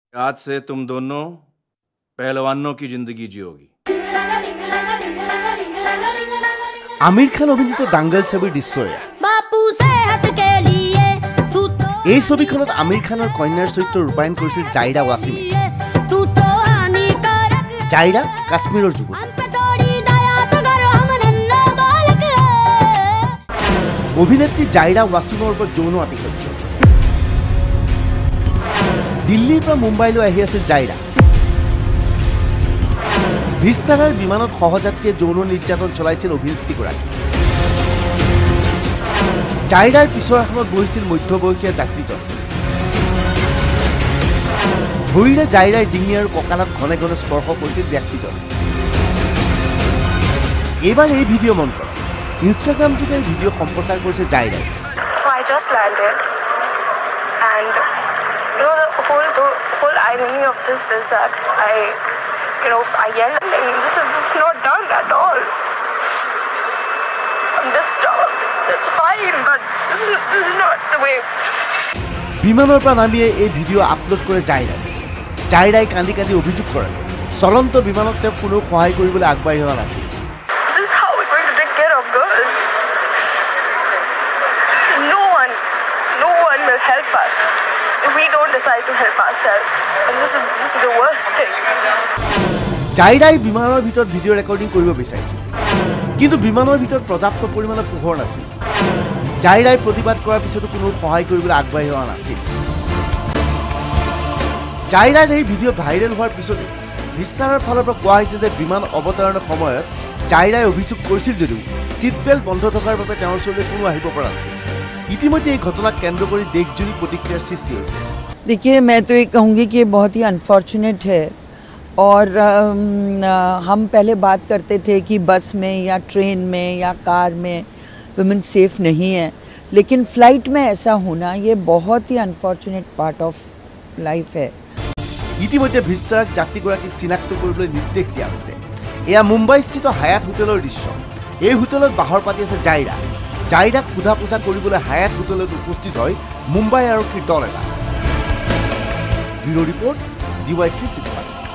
आज से तुम दोनों पहलवानों की जिंदगी जियोगी। आमिर खान अभिनीत दांगल छবিर दृश्य এই ছবিখনত আমিৰ খানৰ কন্যাৰ চৰিত্ৰ ৰূপায়ণ কৰিছিল জাইৰা ৱাছিমে। জাইৰা কাশ্মীৰৰ যুৱতী। অভিনেত্ৰী জাইৰা ৱাছিমৰ ওপৰত যৌন আতিশয্য। দিল্লীৰ পৰা মুম্বাইলৈ আহি আছিল জাইৰা। ভিস্তাৰাৰ বিমানত সহযাত্ৰীয়ে যৌন নিৰ্যাতন চলাইছিল অভিনেত্ৰীগৰাকী। জাইৰাৰ পিছৰ আসনত বহিছিল মধ্যবয়সীয়া যাত্ৰীজন। ভৰিৰে জাইৰাৰ ডিঙি আৰু কঁকালত ঘনে ঘনে স্পৰ্শ কৰিছিল ব্যক্তিজন। এইবাৰ এই ভিডিঅ' মন্ত্ৰ ইনষ্টাগ্ৰাম যোগে এই ভিডিঅ' সম্প্ৰচাৰ কৰিছে জাইৰাই। So I just landed and the whole irony of this is that I yelled. This is not done at all. I'm disturbed. It's fine, but this is not the way. বিমানৰ পৰা নামিয়ে এই video' upload কৰে জাইৰাই। জাইৰাই কান্দি কান্দি অভিযোগ কৰে চলন্ত বিমানত তেওঁ কোনো সহায় কৰিবলৈ আগবাঢ়ি অহা নাছিল। This is how we're going to take care of girls. No one will help us if we don't decide to help ourselves. And this is the worst thing. জাইৰাই বিমানৰ ভিতৰত ভিডিঅ' ৰেকৰ্ডিং কৰিব বিচাৰিছিল, কিন্তু বিমানৰ ভিতৰত পৰ্যাপ্ত পৰিমাণৰ পোহৰ নাছিল। জাইৰাই প্ৰতিবাদ কৰাৰ পিছতো কোনো সহায় কৰিবলৈ আগবাঢ়ি অহা নাছিল। জাইৰাৰ এই ভিডিঅ' ভাইৰেল হোৱাৰ পিছতে ভিস্তাৰাৰ ফালৰ পৰা কোৱা হৈছে যে বিমান অৱতৰণৰ সময়ত জাইৰাই অভিযোগ কৰিছিল যদিও চিট বেল্ট বন্ধ থকাৰ বাবে তেওঁৰ ওচৰলৈ কোনো আহিব পৰা নাছিল। ইতিমধ্যে এই ঘটনাক কেন্দ্ৰ কৰি দেশজুৰি প্ৰতিক্ৰিয়াৰ সৃষ্টি হৈছে। देखिए, मैं तो ये कहूँगी कि बहुत ही अनफॉर्चुनेट है और हम पहले बात करते थे कि बस में या ट्रेन में या कार में वुमेन सेफ नहीं है, लेकिन फ्लाइट में ऐसा होना ये बहुत ही अनफॉर्चुनेट पार्ट ऑफ लाइफ है। ইতিমধ্যে ভিস্তাৰাক যাত্ৰীগৰাকীক চিনাক্ত কৰিবলৈ নিৰ্দেশ দিয়া হৈছে। এয়া মুম্বাইস্থিত হায়াত হোটেলৰ দৃশ্য। এই হোটেলত বাহৰ পাতি আছে জাইৰা। জাইৰাক সোধা পোছা কৰিবলৈ হায়াত হোটেলত উপস্থিত হয় মুম্বাই আৰক্ষীৰ দল এটা। Bureau' report DY365।